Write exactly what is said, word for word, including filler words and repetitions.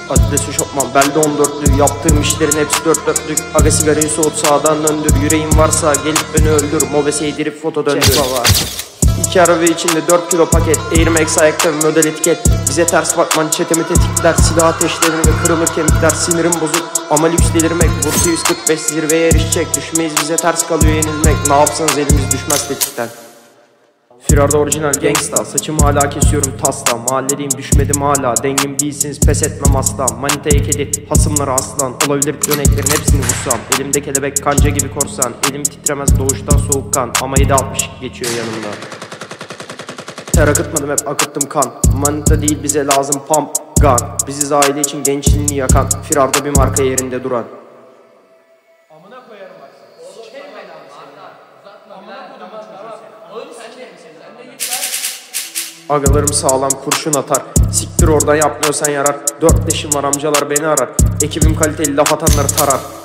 Adres şopman belde on dörtlü. Yaptığım işlerin hepsi dört dörtlük. Aga sigarayı soğut sağdan döndür. Yüreğin varsa gelip beni öldür. Mobese yedirip foto döndür. İki araba içinde dört kilo paket. Air Max ayakta ve model etiket. Bize ters bakman çetemi tetikler. Silah ateşlenir ve kırılır kemikler. Sinirim bozuk ama lüks delirmek. Bursu yüz kırk beş zirveye erişecek. Düşmeyiz bize ters kalıyor yenilmek. Ne yapsanız elimiz düşmez tetikten. Firarda orijinal gangsta. Saçımı hala kesiyorum tasla. Mahalledeyim düşmedim hala. Dengim değilsiniz pes etmem asla. Manitaya kedi hasımları aslan. Olabilir döneklerin hepsini vursam. Elimde kelebek kanca gibi korsan. Elim titremez doğuştan soğukkan. Ama yedi altmış geçiyor yanımda. Ter akıtmadım hep akıttım kan. Manita değil bize lazım pump gun. Biziz aile için gençliğini yakan. Firarda bir marka yerinde duran. Amına koyarım bak. Sikerim ben abi seni. Amına koydum ben. Oğlum sen de sen de git lan. Agalarım sağlam kurşun atar. Siktir oradan yapmıyorsan yarar. Dört leşim var amcalar beni arar. Ekibim kaliteli laf atanları tarar.